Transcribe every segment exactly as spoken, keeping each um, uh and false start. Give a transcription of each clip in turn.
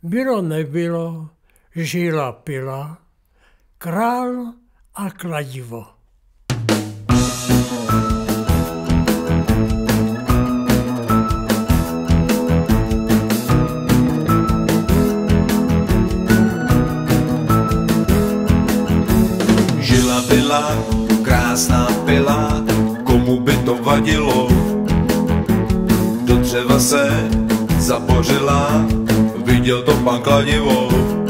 Bylo nebylo, žila pila, král a kladivo. Žila byla krásná pila, komu by to vadilo? Do dřeva se zabořila, viděl to pan kladivo.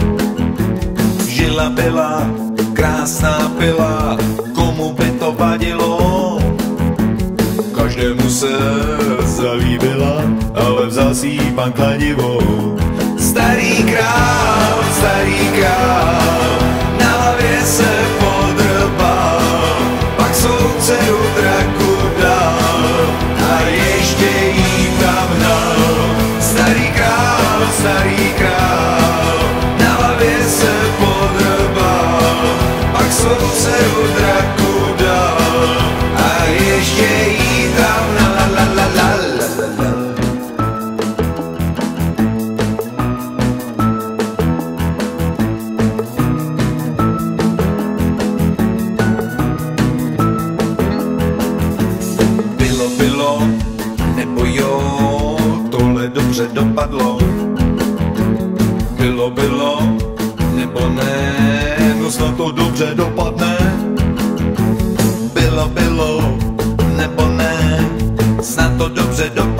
Žila byla krásná pila, komu by to vadilo? Každému se zalíbila, ale vzal si jí pan kladivo. Starý král, starý král, na hlavě se podrbal, pak svou dceru draku dal a ještě jí tam hnal. Starý král, starý král, na hlavě se podrbal, pak svou dceru draku dal a ještě jí tam hnal. La, la, la, la, la, la. Bylo, nebo jo, tohle dobře dopadlo. Bylo, bylo, nebo ne, no snad to dobře dopadne. Bylo, bylo, nebo ne, snad to dobře dopadne.